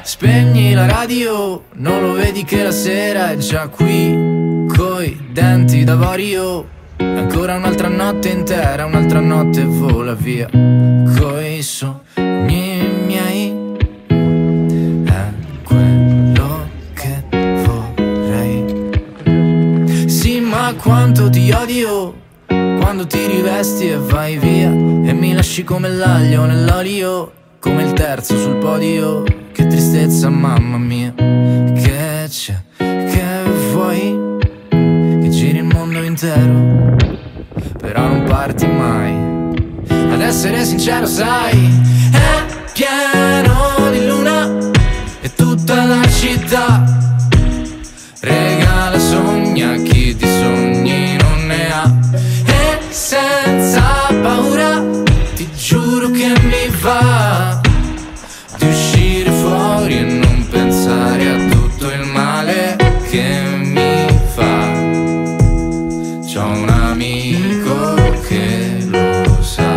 Spegni la radio, non lo vedi che la sera è già qui, coi denti d'avorio. Ancora un'altra notte intera, un'altra notte vola via, coi sogni miei. È quello che vorrei. Sì, ma quanto ti odio quando ti rivesti e vai via, e mi lasci come l'aglio nell'olio, come il terzo sul podio. Che tristezza, mamma mia, che c'è, che vuoi, che giri il mondo intero, però non parti mai. Ad essere sincero, sai, è pieno di luna e tutta la città regala sogni a chi di sogni non ne ha. E senza paura ti giuro che mi va di uscire fuori e non pensare a tutto il male che mi fa. C'ho un amico che lo sa.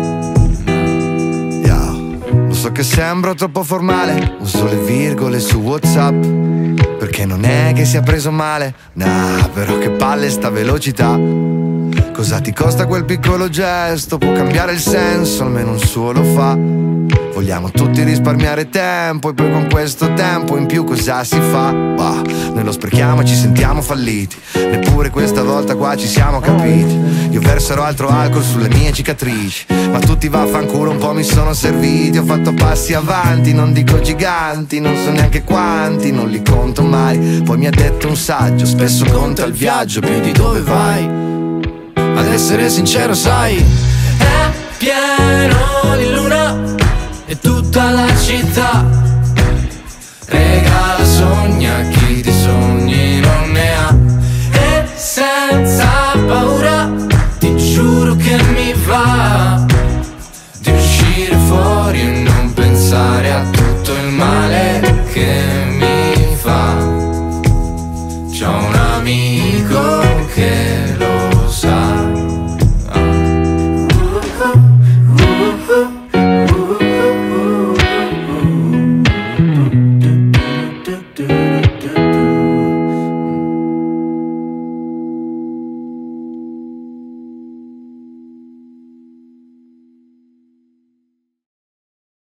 Lo so che sembro troppo formale, uso le virgole su WhatsApp, perché non è che sia preso male, nah, però che palle sta velocità. Cosa ti costa quel piccolo gesto? Può cambiare il senso, almeno un suo lo fa. Vogliamo tutti risparmiare tempo, e poi con questo tempo in più cosa si fa? Bah, noi lo sprechiamo e ci sentiamo falliti, neppure questa volta qua ci siamo capiti. Io verserò altro alcol sulle mie cicatrici, ma tutti vaffanculo un po' mi sono serviti. Ho fatto passi avanti, non dico giganti, non so neanche quanti, non li conto mai. Poi mi ha detto un saggio, spesso conta il viaggio più di dove vai. Ad essere sincero, sai, è pieno di luna e tutta la città regala sogni a chi di sogni non ne ha. E senza paura ti giuro che mi va di uscire fuori e non pensare a tutto il male che mi fa. C'ho un amico che lo